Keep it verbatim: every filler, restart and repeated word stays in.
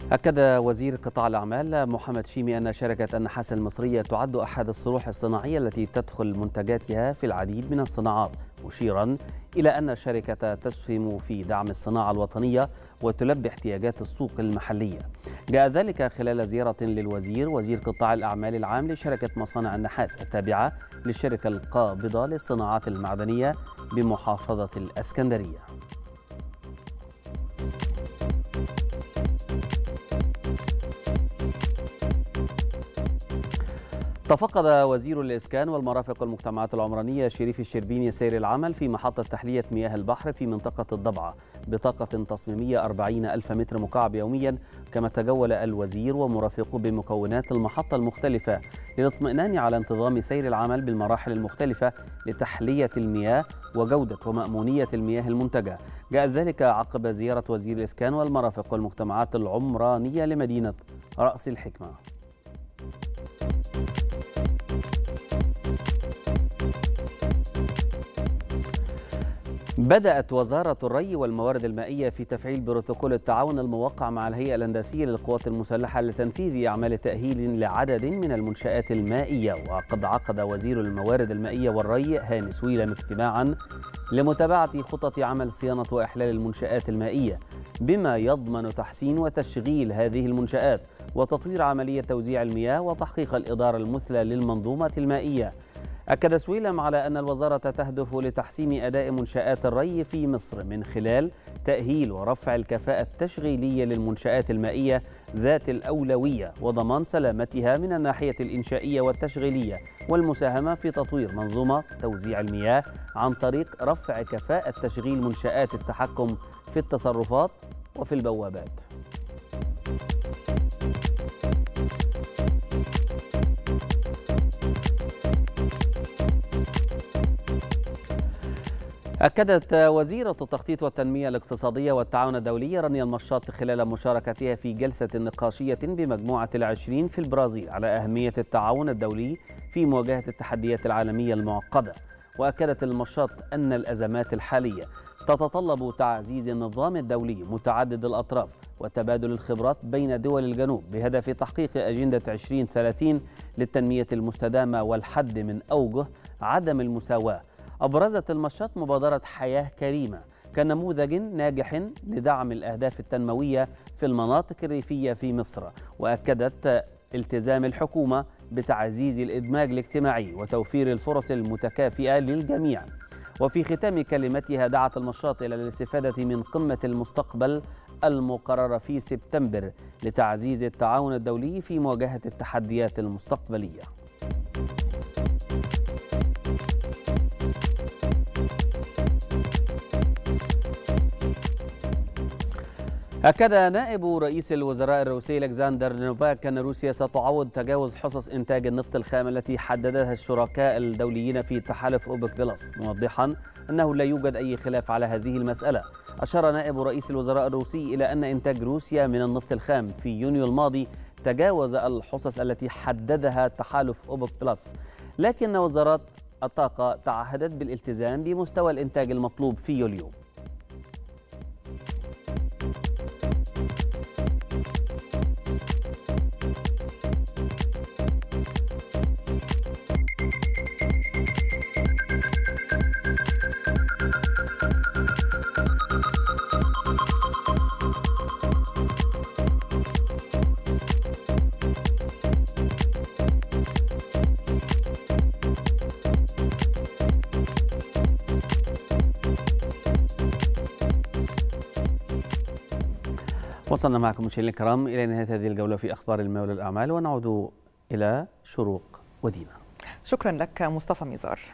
أكد وزير قطاع الأعمال محمد شيمي أن شركة النحاس المصرية تعد أحد الصروح الصناعية التي تدخل منتجاتها في العديد من الصناعات، مشيرا إلى أن الشركة تسهم في دعم الصناعة الوطنية وتلبي احتياجات السوق المحلية. جاء ذلك خلال زيارة للوزير وزير قطاع الأعمال العام لشركة مصانع النحاس التابعة للشركة القابضة للصناعات المعدنية بمحافظة الإسكندرية. تفقد وزير الإسكان والمرافق والمجتمعات العمرانية شريف الشربيني سير العمل في محطة تحلية مياه البحر في منطقة الضبعة بطاقة تصميمية أربعين ألف متر مكعب يوميا، كما تجول الوزير ومرافقه بمكونات المحطة المختلفة للاطمئنان على انتظام سير العمل بالمراحل المختلفة لتحلية المياه وجودة ومأمونية المياه المنتجة. جاء ذلك عقب زيارة وزير الإسكان والمرافق والمجتمعات العمرانية لمدينة رأس الحكمة. بدأت وزارة الري والموارد المائية في تفعيل بروتوكول التعاون الموقع مع الهيئة الهندسية للقوات المسلحة لتنفيذ أعمال تأهيل لعدد من المنشآت المائية. وقد عقد وزير الموارد المائية والري هاني سويلم اجتماعا لمتابعة خطط عمل صيانة وإحلال المنشآت المائية، بما يضمن تحسين وتشغيل هذه المنشآت وتطوير عملية توزيع المياه وتحقيق الإدارة المثلى للمنظومة المائية. أكد سويلم على أن الوزارة تهدف لتحسين أداء منشآت الري في مصر من خلال تأهيل ورفع الكفاءة التشغيلية للمنشآت المائية ذات الأولوية وضمان سلامتها من الناحية الإنشائية والتشغيلية، والمساهمة في تطوير منظومة توزيع المياه عن طريق رفع كفاءة تشغيل منشآت التحكم في التصرفات وفي البوابات. أكدت وزيرة التخطيط والتنمية الاقتصادية والتعاون الدولي رانيا المشاط خلال مشاركتها في جلسة نقاشية بمجموعة العشرين في البرازيل على أهمية التعاون الدولي في مواجهة التحديات العالمية المعقدة. وأكدت المشاط أن الأزمات الحالية تتطلب تعزيز النظام الدولي متعدد الأطراف وتبادل الخبرات بين دول الجنوب بهدف تحقيق أجندة عشرين ثلاثين للتنمية المستدامة والحد من أوجه عدم المساواة. أبرزت المشاط مبادرة حياة كريمة كنموذج ناجح لدعم الأهداف التنموية في المناطق الريفية في مصر، وأكدت التزام الحكومة بتعزيز الإدماج الاجتماعي وتوفير الفرص المتكافئة للجميع. وفي ختام كلمتها دعت المشاط إلى الاستفادة من قمة المستقبل المقررة في سبتمبر لتعزيز التعاون الدولي في مواجهة التحديات المستقبلية. أكد نائب رئيس الوزراء الروسي ألكسندر نوفاك أن روسيا ستعوض تجاوز حصص إنتاج النفط الخام التي حددها الشركاء الدوليين في تحالف أوبك بلس، موضحا أنه لا يوجد أي خلاف على هذه المسألة. أشار نائب رئيس الوزراء الروسي إلى أن إنتاج روسيا من النفط الخام في يونيو الماضي تجاوز الحصص التي حددها تحالف أوبك بلس، لكن وزارة الطاقة تعهدت بالالتزام بمستوى الإنتاج المطلوب في يوليو. وصلنا معكم مشاهدينا الكرام إلى نهاية هذه الجولة في أخبار المال والأعمال، ونعود إلى شروق ودينا. شكرا لك مصطفى ميزار.